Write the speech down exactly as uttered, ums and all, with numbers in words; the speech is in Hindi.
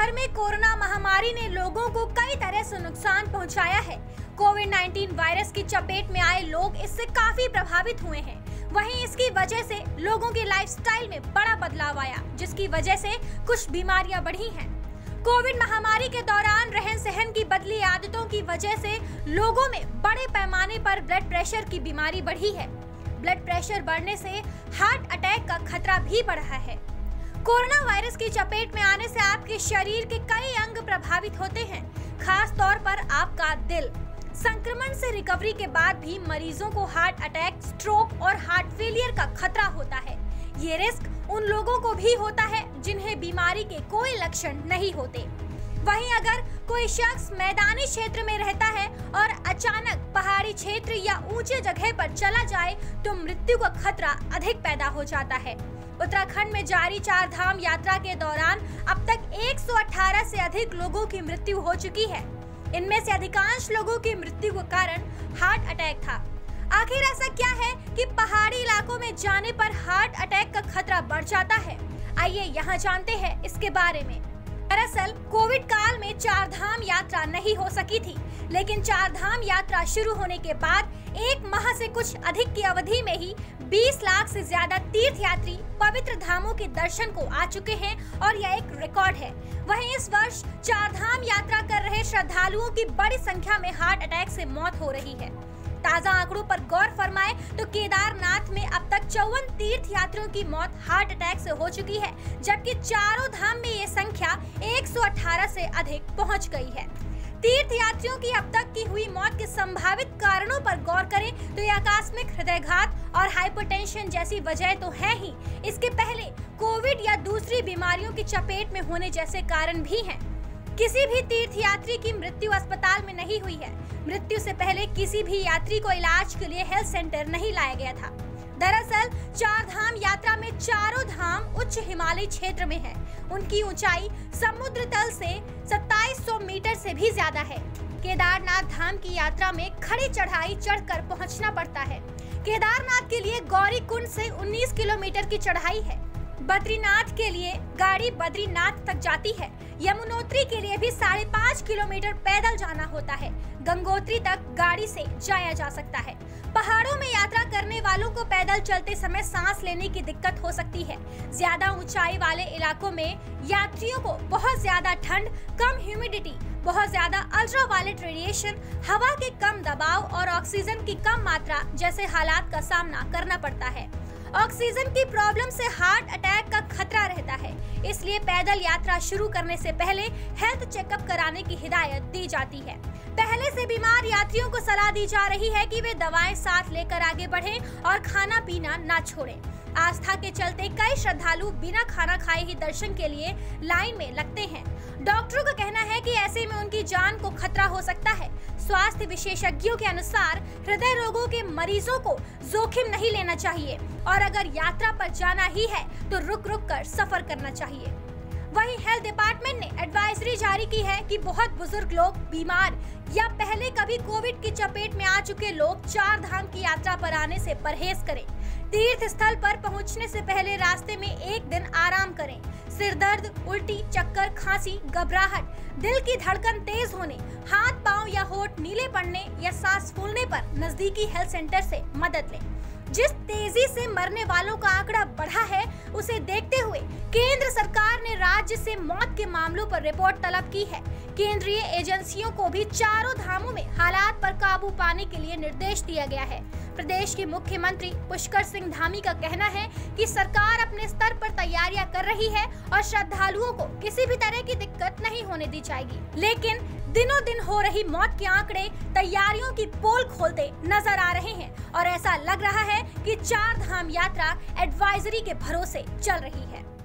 भर में कोरोना महामारी ने लोगों को कई तरह से नुकसान पहुंचाया है। कोविड नाइन्टीन वायरस की चपेट में आए लोग इससे काफी प्रभावित हुए हैं। वहीं इसकी वजह से लोगों के लाइफस्टाइल में बड़ा बदलाव आया, जिसकी वजह से कुछ बीमारियां बढ़ी हैं। कोविड महामारी के दौरान रहन सहन की बदली आदतों की वजह से लोगों में बड़े पैमाने पर ब्लड प्रेशर की बीमारी बढ़ी है। ब्लड प्रेशर बढ़ने से हार्ट अटैक का खतरा भी बढ़ा है। कोरोना वायरस की चपेट में आने से आपके शरीर के कई अंग प्रभावित होते हैं, खास तौर पर आपका दिल। संक्रमण से रिकवरी के बाद भी मरीजों को हार्ट अटैक, स्ट्रोक और हार्ट फेलियर का खतरा होता है। ये रिस्क उन लोगों को भी होता है जिन्हें बीमारी के कोई लक्षण नहीं होते। वहीं अगर कोई शख्स मैदानी क्षेत्र में रहता है और अचानक पहाड़ी क्षेत्र या ऊंचे जगह पर चला जाए तो मृत्यु का खतरा अधिक पैदा हो जाता है। उत्तराखंड में जारी चार धाम यात्रा के दौरान अब तक एक सौ अठारह से अधिक लोगों की मृत्यु हो चुकी है। इनमें से अधिकांश लोगों की मृत्यु का कारण हार्ट अटैक था। आखिर ऐसा क्या है कि पहाड़ी इलाकों में जाने पर हार्ट अटैक का खतरा बढ़ जाता है? आइए यहाँ जानते हैं इसके बारे में। दरअसल कोविड काल में चार धाम यात्रा नहीं हो सकी थी, लेकिन चार धाम यात्रा शुरू होने के बाद एक माह से कुछ अधिक की अवधि में ही बीस लाख से ज्यादा तीर्थयात्री पवित्र धामों के दर्शन को आ चुके हैं और यह एक रिकॉर्ड है। वहीं इस वर्ष चार धाम यात्रा कर रहे श्रद्धालुओं की बड़ी संख्या में हार्ट अटैक से मौत हो रही है। ताजा आंकड़ों पर गौर फरमाएं तो केदारनाथ में अब तक चौवन तीर्थ यात्रियों की मौत हार्ट अटैक से हो चुकी है, जबकि चारों धाम में ये संख्या एक सौ अठारह से अधिक पहुंच गई है। तीर्थ यात्रियों की अब तक की हुई मौत के संभावित कारणों पर गौर करें तो ये आकस्मिक हृदयघात और हाइपरटेंशन जैसी वजह तो है ही, इसके पहले कोविड या दूसरी बीमारियों की चपेट में होने जैसे कारण भी हैं। किसी भी तीर्थ यात्री की मृत्यु अस्पताल में नहीं हुई है। मृत्यु से पहले किसी भी यात्री को इलाज के लिए हेल्थ सेंटर नहीं लाया गया था। दरअसल चार धाम यात्रा में चारों धाम उच्च हिमालयी क्षेत्र में है। उनकी ऊंचाई समुद्र तल से सत्ताईस सौ मीटर से भी ज्यादा है। केदारनाथ धाम की यात्रा में खड़ी चढ़ाई चढ़कर पहुंचना पड़ता है। केदारनाथ के लिए गौरी कुंड से उन्नीस किलोमीटर की चढ़ाई है। बद्रीनाथ के लिए गाड़ी बद्रीनाथ तक जाती है। यमुनोत्री के लिए भी साढ़े पाँच किलोमीटर पैदल जाना होता है। गंगोत्री तक गाड़ी से जाया जा सकता है। पहाड़ों में यात्रा करने वालों को पैदल चलते समय सांस लेने की दिक्कत हो सकती है। ज्यादा ऊंचाई वाले इलाकों में यात्रियों को बहुत ज्यादा ठंड, कम ह्यूमिडिटी, बहुत ज्यादा अल्ट्रावायलेट रेडिएशन, हवा के कम दबाव और ऑक्सीजन की कम मात्रा जैसे हालात का सामना करना पड़ता है। ऑक्सीजन की प्रॉब्लम से हार्ट अटैक का खतरा रहता है, इसलिए पैदल यात्रा शुरू करने से पहले हेल्थ चेकअप कराने की हिदायत दी जाती है। पहले से बीमार यात्रियों को सलाह दी जा रही है कि वे दवाएं साथ लेकर आगे बढ़ें और खाना पीना ना छोड़ें। आस्था के चलते कई श्रद्धालु बिना खाना खाए ही दर्शन के लिए लाइन में लगते हैं। डॉक्टरों का कहना है कि ऐसे में उनकी जान को खतरा हो सकता है। स्वास्थ्य विशेषज्ञों के अनुसार हृदय रोगों के मरीजों को जोखिम नहीं लेना चाहिए और अगर यात्रा पर जाना ही है तो रुक रुक कर सफर करना चाहिए। वहीं हेल्थ डिपार्टमेंट ने एडवाइजरी जारी की है कि बहुत बुजुर्ग लोग, बीमार या पहले कभी कोविड की चपेट में आ चुके लोग चार धाम की यात्रा पर आने से परहेज करें। तीर्थ स्थल पर पहुंचने से पहले रास्ते में एक दिन आराम करें। सिर दर्द, उल्टी, चक्कर, खांसी, घबराहट, दिल की धड़कन तेज होने, हाथ पांव या होंठ नीले पड़ने या सांस फूलने पर नजदीकी हेल्थ सेंटर से मदद लें। जिस तेजी से मरने वालों का आंकड़ा बढ़ा है, उसे देखते हुए केंद्र सरकार ने राज्य से मौत के मामलों पर रिपोर्ट तलब की है। केंद्रीय एजेंसियों को भी चारों धामों में हालात पर काबू पाने के लिए निर्देश दिया गया है। प्रदेश के मुख्यमंत्री पुष्कर सिंह धामी का कहना है कि सरकार अपने स्तर पर तैयारियां कर रही है और श्रद्धालुओं को किसी भी तरह की दिक्कत नहीं होने दी जाएगी। लेकिन दिनों दिन हो रही मौत के आंकड़े तैयारियों की पोल खोलते नजर आ रहे हैं और ऐसा लग रहा है कि चार धाम यात्रा एडवाइजरी के भरोसे चल रही है।